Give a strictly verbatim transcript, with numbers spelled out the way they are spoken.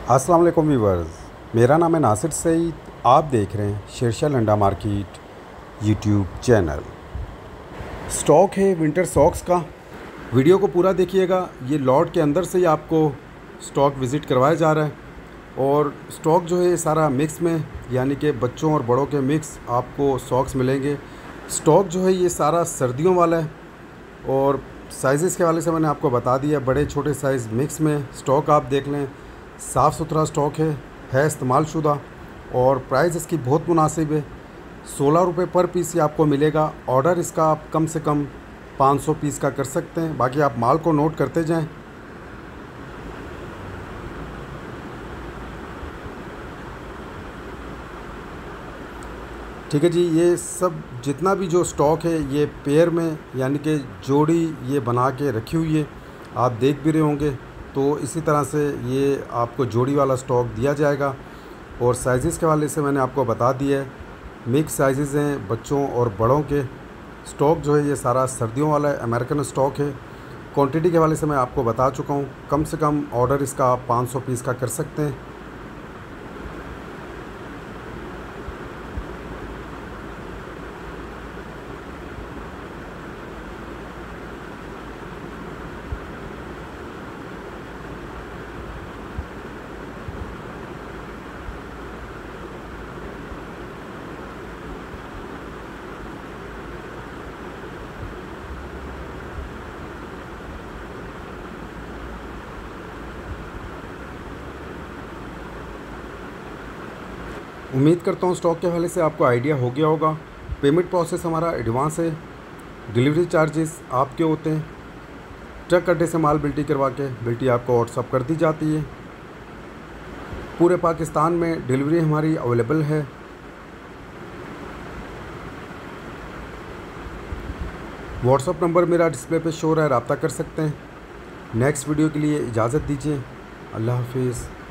अस्सलाम वालेकुम व्यूवर्स, मेरा नाम है नासिर सईद। आप देख रहे हैं Shershah Landa market YouTube channel. Stock है विंटर सॉक्स का। वीडियो को पूरा देखिएगा। ये लॉट के अंदर से ही आपको स्टॉक विज़िट करवाया जा रहा है और स्टॉक जो है सारा मिक्स में, यानी कि बच्चों और बड़ों के मिक्स आपको सॉक्स मिलेंगे। स्टॉक जो है ये सारा सर्दियों वाला है और साइज़ के हवाले से मैंने आपको बता दिया। बड़े छोटे साइज़ मिक्स में स्टॉक आप देख लें। साफ़ सुथरा स्टॉक है है इस्तेमाल शुदा और प्राइस इसकी बहुत मुनासिब है। सोलह रुपये पर पीस ही आपको मिलेगा। ऑर्डर इसका आप कम से कम पाँच सौ पीस का कर सकते हैं। बाकी आप माल को नोट करते जाएं। ठीक है जी, ये सब जितना भी जो स्टॉक है ये पेयर में, यानी कि जोड़ी ये बना के रखी हुई है। आप देख भी रहे होंगे। तो इसी तरह से ये आपको जोड़ी वाला स्टॉक दिया जाएगा। और साइज़ के हवाले से मैंने आपको बता दिया है। मिक्स साइज़ हैं बच्चों और बड़ों के। स्टॉक जो है ये सारा सर्दियों वाला है, अमेरिकन स्टॉक है। क्वांटिटी के हवाले से मैं आपको बता चुका हूँ। कम से कम ऑर्डर इसका आप पाँच सौ पीस का कर सकते हैं। उम्मीद करता हूँ स्टॉक के हवाले से आपको आइडिया हो गया होगा। पेमेंट प्रोसेस हमारा एडवांस है। डिलीवरी चार्जेस आपके होते हैं। ट्रक अड्डे से माल बिल्टी करवा के बिल्टी आपको व्हाट्सअप कर दी जाती है। पूरे पाकिस्तान में डिलीवरी हमारी अवेलेबल है। व्हाट्सअप नंबर मेरा डिस्प्ले पे शो रहा है, रब्ता कर सकते हैं। नेक्स्ट वीडियो के लिए इजाज़त दीजिए। अल्लाह हाफिज़।